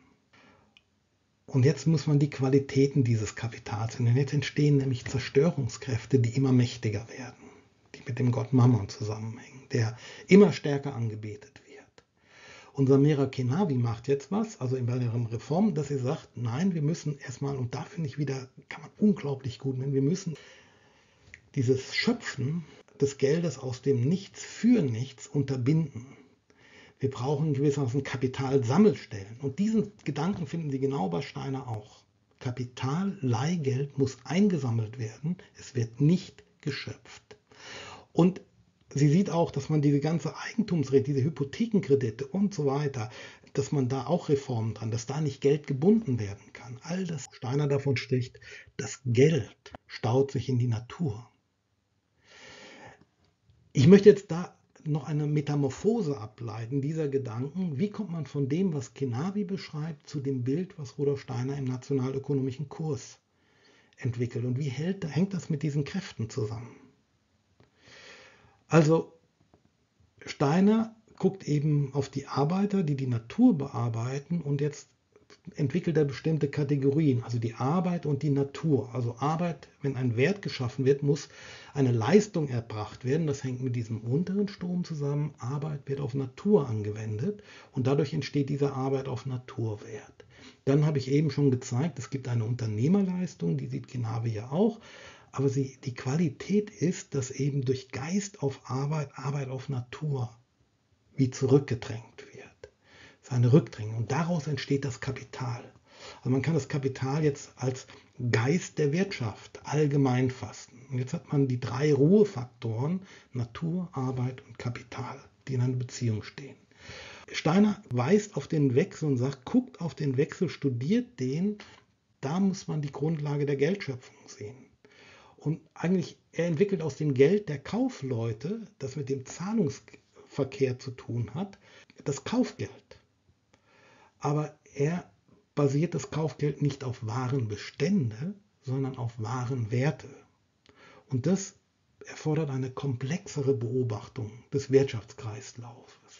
Und jetzt muss man die Qualitäten dieses Kapitals finden. Jetzt entstehen nämlich Zerstörungskräfte, die immer mächtiger werden, die mit dem Gott Mammon zusammenhängen, der immer stärker angebetet wird. Und Semira Kenavi macht jetzt was, also in ihrer Reform, dass sie sagt, nein, wir müssen erstmal, und da finde ich wieder, kann man unglaublich gut nennen, wir müssen dieses Schöpfen des Geldes aus dem Nichts für nichts unterbinden. Wir brauchen gewissermaßen Kapitalsammelstellen. Und diesen Gedanken finden Sie genau bei Steiner auch. Kapital, Leihgeld muss eingesammelt werden. Es wird nicht geschöpft. Und sie sieht auch, dass man diese ganze Eigentumsrechte, diese Hypothekenkredite und so weiter, dass man da auch Reformen dran, dass da nicht Geld gebunden werden kann. All das, Steiner davon spricht, das Geld staut sich in die Natur. Ich möchte jetzt da noch eine Metamorphose ableiten dieser Gedanken. Wie kommt man von dem, was Kenavi beschreibt, zu dem Bild, was Rudolf Steiner im nationalökonomischen Kurs entwickelt? Und wie hält, hängt das mit diesen Kräften zusammen? Also Steiner guckt eben auf die Arbeiter, die die Natur bearbeiten, und jetzt entwickelt er bestimmte Kategorien, also die Arbeit und die Natur. Also Arbeit, wenn ein Wert geschaffen wird, muss eine Leistung erbracht werden. Das hängt mit diesem unteren Strom zusammen. Arbeit wird auf Natur angewendet und dadurch entsteht diese Arbeit auf Naturwert. Dann habe ich eben schon gezeigt, es gibt eine Unternehmerleistung, die sieht Kenavi ja auch. Aber sie, die Qualität ist, dass eben durch Geist auf Arbeit, Arbeit auf Natur wie zurückgedrängt wird. Das ist eine Rückdrängung. Und daraus entsteht das Kapital. Also man kann das Kapital jetzt als Geist der Wirtschaft allgemein fassen. Und jetzt hat man die drei Ruhefaktoren, Natur, Arbeit und Kapital, die in einer Beziehung stehen. Steiner weist auf den Wechsel und sagt, guckt auf den Wechsel, studiert den, da muss man die Grundlage der Geldschöpfung sehen. Und eigentlich, er entwickelt aus dem Geld der Kaufleute, das mit dem Zahlungsverkehr zu tun hat, das Kaufgeld. Aber er basiert das Kaufgeld nicht auf Warenbestände, sondern auf Warenwerte. Und das erfordert eine komplexere Beobachtung des Wirtschaftskreislaufes.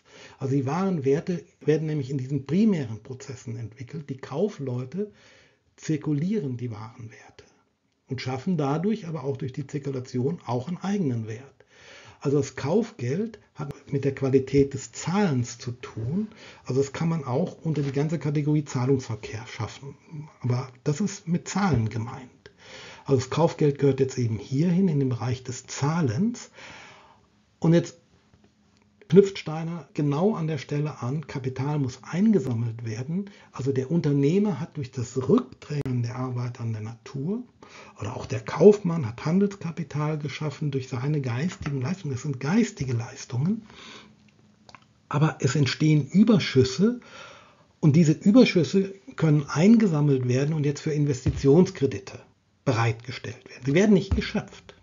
Also die wahren Werte werden nämlich in diesen primären Prozessen entwickelt. Die Kaufleute zirkulieren die wahren Werte und schaffen dadurch aber auch durch die Zirkulation auch einen eigenen Wert. Also das Kaufgeld hat mit der Qualität des Zahlens zu tun. Also das kann man auch unter die ganze Kategorie Zahlungsverkehr schaffen. Aber das ist mit Zahlen gemeint. Also das Kaufgeld gehört jetzt eben hierhin in den Bereich des Zahlens. Und jetzt knüpft Steiner genau an der Stelle an, Kapital muss eingesammelt werden. Also der Unternehmer hat durch das Rückdrängen der Arbeit an der Natur oder auch der Kaufmann hat Handelskapital geschaffen durch seine geistigen Leistungen. Das sind geistige Leistungen. Aber es entstehen Überschüsse und diese Überschüsse können eingesammelt werden und jetzt für Investitionskredite bereitgestellt werden. Sie werden nicht geschöpft.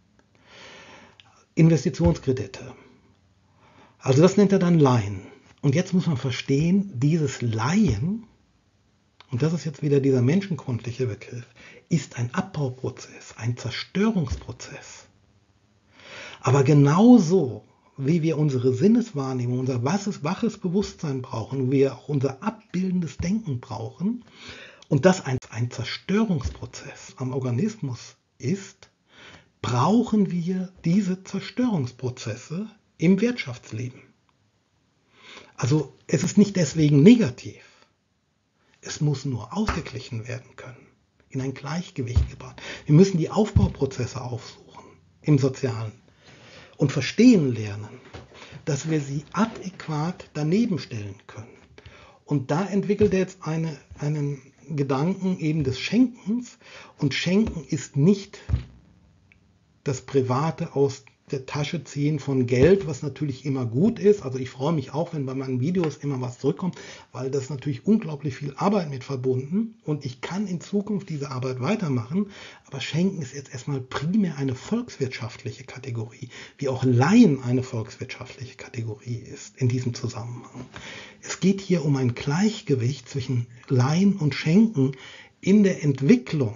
Investitionskredite. Also das nennt er dann Leihen. Und jetzt muss man verstehen, dieses Leihen, und das ist jetzt wieder dieser menschenkundliche Begriff, ist ein Abbauprozess, ein Zerstörungsprozess. Aber genauso, wie wir unsere Sinneswahrnehmung, unser waches, waches Bewusstsein brauchen, wie wir auch unser abbildendes Denken brauchen, und das ein, ein Zerstörungsprozess am Organismus ist, brauchen wir diese Zerstörungsprozesse im Wirtschaftsleben. Also es ist nicht deswegen negativ. Es muss nur ausgeglichen werden können, in ein Gleichgewicht gebracht. Wir müssen die Aufbauprozesse aufsuchen im Sozialen und verstehen lernen, dass wir sie adäquat daneben stellen können. Und da entwickelt er jetzt eine, einen Gedanken eben des Schenkens. Und Schenken ist nicht das Private aus der Tasche ziehen von Geld, was natürlich immer gut ist. Also ich freue mich auch, wenn bei meinen Videos immer was zurückkommt, weil das natürlich unglaublich viel Arbeit mit verbunden und ich kann in Zukunft diese Arbeit weitermachen. Aber Schenken ist jetzt erstmal primär eine volkswirtschaftliche Kategorie, wie auch Leihen eine volkswirtschaftliche Kategorie ist in diesem Zusammenhang. Es geht hier um ein Gleichgewicht zwischen Leihen und Schenken in der Entwicklung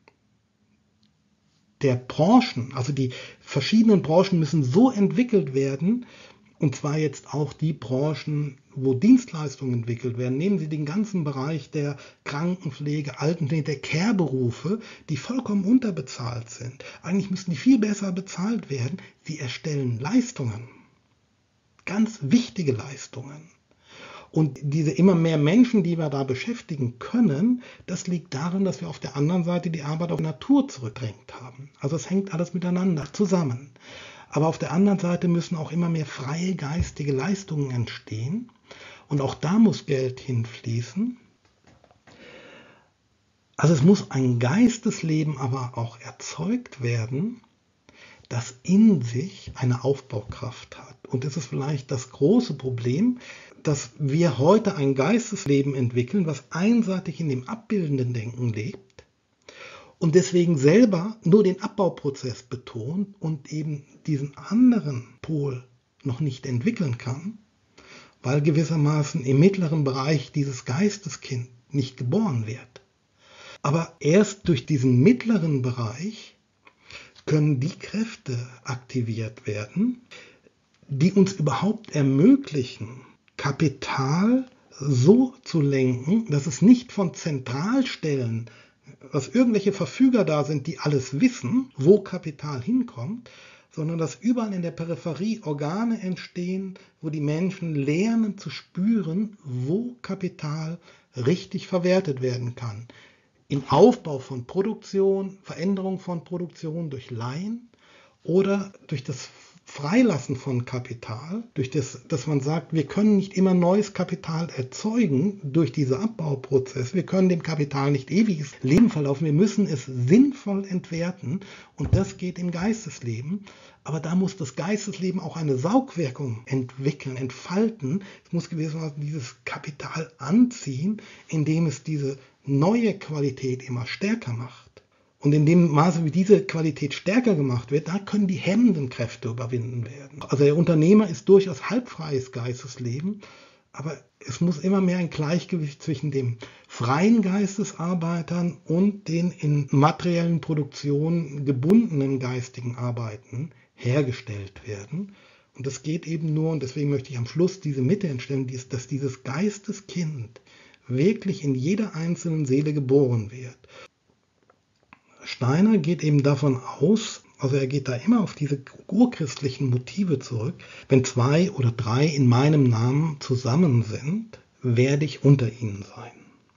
der Branchen. Also die verschiedenen Branchen müssen so entwickelt werden, und zwar jetzt auch die Branchen, wo Dienstleistungen entwickelt werden. Nehmen Sie den ganzen Bereich der Krankenpflege, Altenpflege, der Care-Berufe, die vollkommen unterbezahlt sind. Eigentlich müssten die viel besser bezahlt werden. Sie erstellen Leistungen, ganz wichtige Leistungen. Und diese immer mehr Menschen, die wir da beschäftigen können, das liegt daran, dass wir auf der anderen Seite die Arbeit auf die Natur zurückgedrängt haben. Also es hängt alles miteinander zusammen. Aber auf der anderen Seite müssen auch immer mehr freie geistige Leistungen entstehen. Und auch da muss Geld hinfließen. Also es muss ein Geistesleben aber auch erzeugt werden, das in sich eine Aufbaukraft hat. Und das ist vielleicht das große Problem, dass wir heute ein Geistesleben entwickeln, was einseitig in dem abbildenden Denken lebt und deswegen selber nur den Abbauprozess betont und eben diesen anderen Pol noch nicht entwickeln kann, weil gewissermaßen im mittleren Bereich dieses Geisteskind nicht geboren wird. Aber erst durch diesen mittleren Bereich können die Kräfte aktiviert werden, die uns überhaupt ermöglichen, Kapital so zu lenken, dass es nicht von Zentralstellen, dass irgendwelche Verfüger da sind, die alles wissen, wo Kapital hinkommt, sondern dass überall in der Peripherie Organe entstehen, wo die Menschen lernen zu spüren, wo Kapital richtig verwertet werden kann. Im Aufbau von Produktion, Veränderung von Produktion durch Leihen oder durch das Freilassen von Kapital, durch das, dass man sagt, wir können nicht immer neues Kapital erzeugen durch diese Abbauprozesse, wir können dem Kapital nicht ewiges Leben verlaufen, wir müssen es sinnvoll entwerten und das geht im Geistesleben, aber da muss das Geistesleben auch eine Saugwirkung entwickeln, entfalten, es muss gewissermaßen dieses Kapital anziehen, indem es diese neue Qualität immer stärker macht. Und in dem Maße, wie diese Qualität stärker gemacht wird, da können die hemmenden Kräfte überwinden werden. Also der Unternehmer ist durchaus halbfreies Geistesleben, aber es muss immer mehr ein Gleichgewicht zwischen dem freien Geistesarbeitern und den in materiellen Produktionen gebundenen geistigen Arbeiten hergestellt werden. Und das geht eben nur, und deswegen möchte ich am Schluss diese Mitte entstellen, dass dieses Geisteskind wirklich in jeder einzelnen Seele geboren wird. Steiner geht eben davon aus, also er geht da immer auf diese urchristlichen Motive zurück, wenn zwei oder drei in meinem Namen zusammen sind, werde ich unter ihnen sein.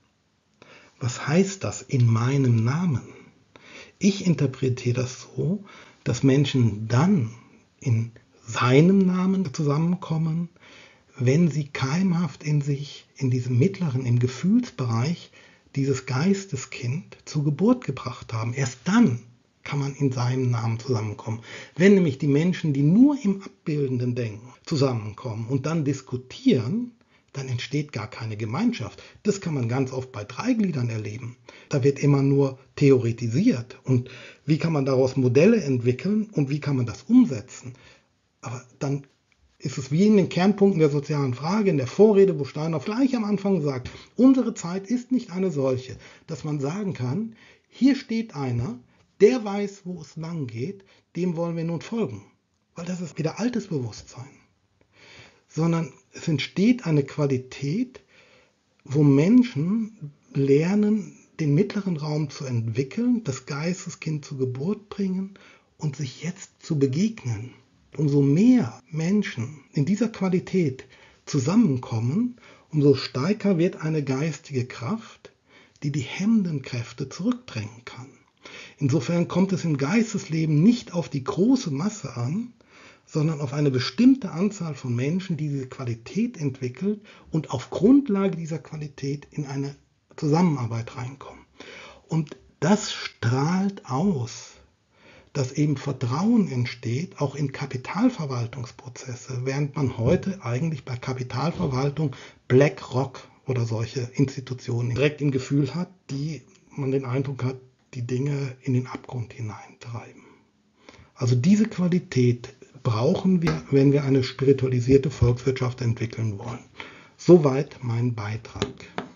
Was heißt das in meinem Namen? Ich interpretiere das so, dass Menschen dann in seinem Namen zusammenkommen, wenn sie keimhaft in sich, in diesem mittleren, im Gefühlsbereich, dieses Geisteskind zur Geburt gebracht haben. Erst dann kann man in seinem Namen zusammenkommen. Wenn nämlich die Menschen, die nur im abbildenden Denken zusammenkommen und dann diskutieren, dann entsteht gar keine Gemeinschaft. Das kann man ganz oft bei Dreigliedern erleben. Da wird immer nur theoretisiert. Und wie kann man daraus Modelle entwickeln und wie kann man das umsetzen? Aber dann ist es wie in den Kernpunkten der sozialen Frage, in der Vorrede, wo Steiner gleich am Anfang sagt, unsere Zeit ist nicht eine solche, dass man sagen kann, hier steht einer, der weiß, wo es lang geht, dem wollen wir nun folgen. Weil das ist wieder altes Bewusstsein. Sondern es entsteht eine Qualität, wo Menschen lernen, den mittleren Raum zu entwickeln, das Geisteskind zur Geburt bringen und sich jetzt zu begegnen. Umso mehr Menschen in dieser Qualität zusammenkommen, umso stärker wird eine geistige Kraft, die die hemmenden Kräfte zurückdrängen kann. Insofern kommt es im Geistesleben nicht auf die große Masse an, sondern auf eine bestimmte Anzahl von Menschen, die diese Qualität entwickelt und auf Grundlage dieser Qualität in eine Zusammenarbeit reinkommen. Und das strahlt aus, dass eben Vertrauen entsteht, auch in Kapitalverwaltungsprozesse, während man heute eigentlich bei Kapitalverwaltung BlackRock oder solche Institutionen direkt im Gefühl hat, die man den Eindruck hat, die Dinge in den Abgrund hineintreiben. Also diese Qualität brauchen wir, wenn wir eine spiritualisierte Volkswirtschaft entwickeln wollen. Soweit mein Beitrag.